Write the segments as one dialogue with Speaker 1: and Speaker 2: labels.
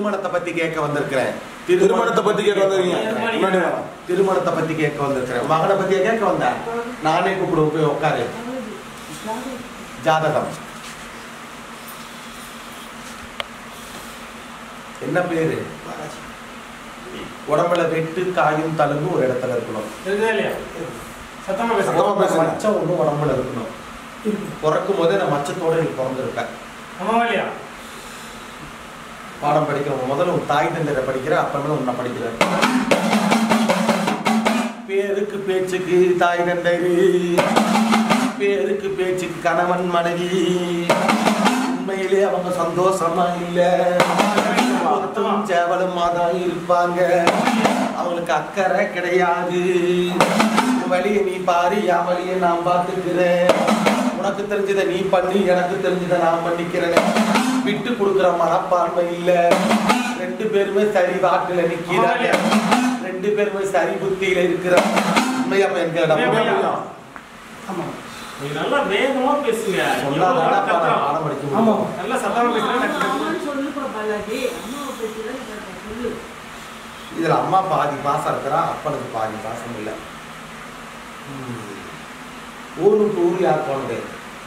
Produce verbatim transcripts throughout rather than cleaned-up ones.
Speaker 1: திருமணத்தை பத்தி கேட்க வந்திருக்கிறேன்.
Speaker 2: திருமணத்தை பத்தி கேட்க வந்திருக்கீங்க.
Speaker 1: திருமணத்தை பத்தி கேட்க வந்திருக்கிறேன். மகனை பத்தி கேட்க வந்தேன். நானே கூப்பிடுவோம், போய் உட்காரு. ஜாதகம் என்ன பேரு? உடம்புல வெட்டு காயும் தழும்பு ஒரு இடத்துல இருக்கணும். மச்சம் ஒண்ணு உடம்புல இருக்கணும். பிறக்கும் போதே நான் மச்சத்தோட நீ பிறந்திருப்பேன். பாடம் படிக்கிறவங்க முதல்ல உன் தாய் தந்தையரை படிக்கிற, அப்புறமே உன்னை படிக்கிற. பேருக்கு பேச்சுக்கு தாய் தந்தையரு, பேருக்கு பேச்சுக்கு கணவன் மனைவி. உண்மையிலே அவங்க சந்தோஷமா இல்ல, சேவலுமா தான் இருப்பாங்க. அவங்களுக்கு அக்கறை கிடையாது. வழியை நீ பாரு, என் வழியை நான் பார்த்துக்கிறேன். உனக்கு தெரிஞ்சதை நீ பண்ணி, எனக்கு தெரிஞ்சதை நான் பண்ணிக்கிறேன். விட்டு கொடுக்குற மனப்பான்மை இல்ல. ரெண்டு பேருமே சரி வாக்குல நிக்கிறாங்க. ரெண்டு பேருமே சரி புத்தியில இருக்கிற உண்மையா என்கிற
Speaker 3: நல்லா வேகமா பேசுங்க.
Speaker 1: பாடம் படிக்க
Speaker 3: நல்லா சத்தமா பேசுங்க.
Speaker 1: இதுல அம்மா பாதி பாசம் இருக்கிறா, அப்பனுக்கு பாதி பாசம் இல்லை. ஊருக்கு ஊர் யார் போனது?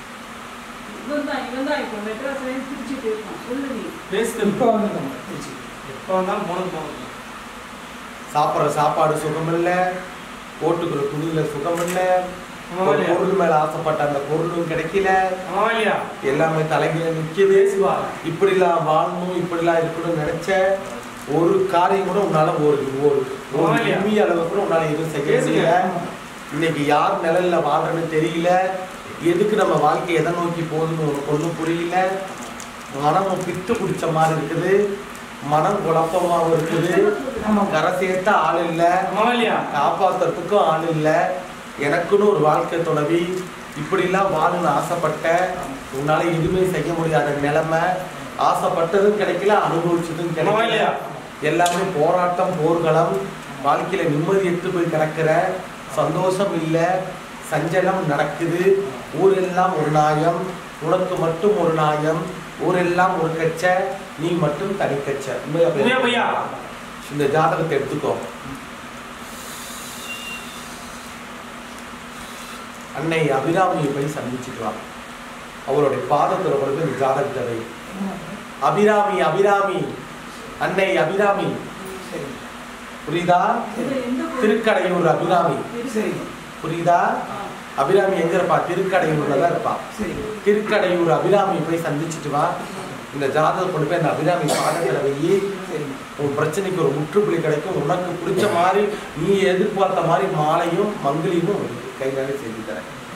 Speaker 1: சாப்பிட்ற சாப்பாடு சுகம் இல்லை, போட்டுக்கிற துணியில சுகம் இல்லை, பொருள் மேல ஆசைப்பட்ட அந்த பொருளும் கிடைக்கல, எல்லாமே தலைகீழ நிக்குது. இப்படி எல்லாம் வாழணும், இப்படி எல்லாம் இருக்கணும்னு நினைச்ச ஒரு காரியம் கூட உன்னால ஒரு ஒரு நிம்மி அளவு கூட உன்னால எதுவும் செய்ய முடியல. இன்னைக்கு யார் நிழல்ல வாழ்றன்னு தெரியல. எதுக்கு நம்ம வாழ்க்கை எதை நோக்கி போகுதுன்னு உனக்கு ஒன்றும் புரியல. மனம் பித்து பிடிச்ச மாதிரி இருக்குது, மனம் குழப்பமாவும் இருக்குது. கரை சேர்த்த ஆள் இல்லை, காப்பாத்துறதுக்கும் ஆள் இல்லை. எனக்குன்னு ஒரு வாழ்க்கை தொடவி இப்படிலாம் வாழணும்னு ஆசைப்பட்ட, உன்னால எதுவுமே செய்ய முடியாத நிலைமை. ஆசைப்பட்டதும் கிடைக்கல, அனுபவிச்சதும் கிடைக்கல. எல்லாமே போராட்டம், போர்களம். வாழ்க்கையில நிம்மதி எடுத்து போய் கிடக்கிற, சந்தோஷம் இல்லை, சஞ்சலம் நடக்குது. ஊரெல்லாம் ஒரு நாயம், உனக்கு மட்டும் ஒரு நாயம். ஊரெல்லாம் ஒரு கச்ச, நீ மட்டும் தனி கச்ச. இந்த ஜாதகத்தை எடுத்துக்கோ. அன்னை அபிராமியை போய் சந்திச்சுக்கலாம். அவருடைய பாதத்தில் கொண்டு இந்த ஜாதகத்தை வை. அபிராமி அபிராமி அன்னை அபிராமி, புரியுதா? திருக்கடையூர் அபிராமி, புரியுதா? அபிராமி எங்க இருப்பா? திருக்கடையூர்ல தான் இருப்பா. திருக்கடையூர் அபிராமி போய் சந்திச்சுட்டு வா. இந்த ஜாதகம் கொண்டு போய் அந்த அபிராமி பாதத்தில் வை. உன் பிரச்சனைக்கு ஒரு முற்றுப்புள்ளி கிடைக்கும். உனக்கு பிடிச்ச மாதிரி, நீ எதிர்பார்த்த மாதிரி மாலையும் மங்கிலியும் கை வேலை செஞ்சு தரேன்.